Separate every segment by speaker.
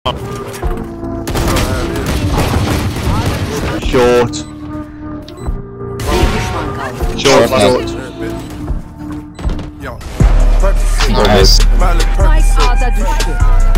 Speaker 1: Short. Short. Nice.
Speaker 2: Spike A'da düştü.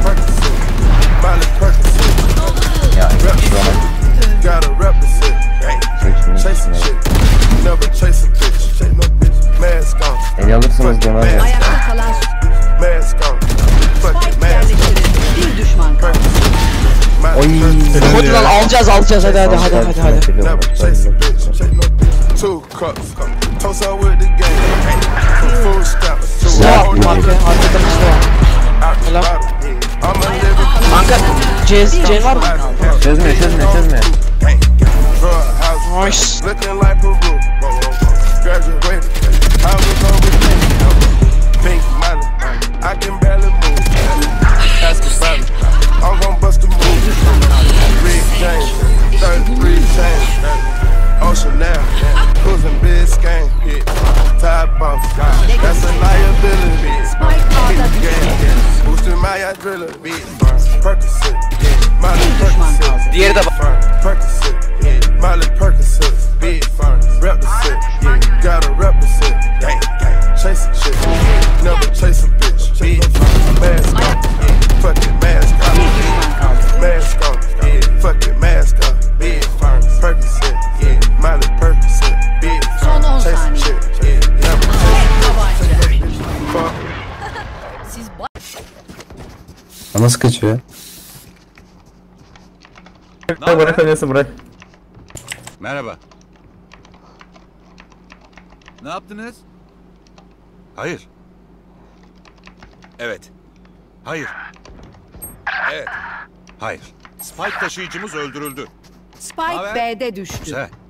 Speaker 3: Ya
Speaker 4: Gotta represent. Chasing shit. Never chase a bitch. Chase no bitch. Mask on.
Speaker 3: eli alırsınız döner.
Speaker 2: Ayakta kalan
Speaker 4: Mask on. Fucking
Speaker 2: Spike
Speaker 4: mask on.
Speaker 2: yerleştirildi. Bir düşman kaldı.
Speaker 3: Oy.
Speaker 5: Hadi lan alacağız hadi.
Speaker 4: Never chase a bitch. Chase no bitch. Two cups. Toast out with the game. Full stop.
Speaker 5: Silah attım arkaya. Arkadan işte var. Helal.
Speaker 4: I'm a living
Speaker 5: Kanka C var mı?
Speaker 3: Çözme.
Speaker 5: Nice.
Speaker 4: looking like Peru. Graduated. I was over pink money. I can barely move. Ask about it. I'm gon' bust a move. Big James, 33 chains. Ocean now, cruising Biscayne. Top bomb, that's a liability.
Speaker 2: Spike A'da düştü.
Speaker 4: Boosting my adrenaline. Percocet, Miley Percocet.
Speaker 5: Diğeri de
Speaker 4: Percocet, Miley Percocet. Big firm, represent, gotta represent. Chasing shit, never chase a bitch. Big mask on, fucking mask on. Mask on, fucking mask on. Big firm, Percocet, Miley Percocet. Big
Speaker 2: Son 10
Speaker 4: chasing
Speaker 2: saniye.
Speaker 4: shit, never chase a bitch. Fuck.
Speaker 2: Siz
Speaker 3: Nasıl kaçıyor? Bırak oynasın bırak.
Speaker 6: Merhaba. Ne yaptınız? Hayır. Evet. Hayır. Evet. Hayır. Spike taşıyıcımız öldürüldü.
Speaker 2: Spike
Speaker 6: Haber?
Speaker 2: B'de düştü.
Speaker 6: Güzel.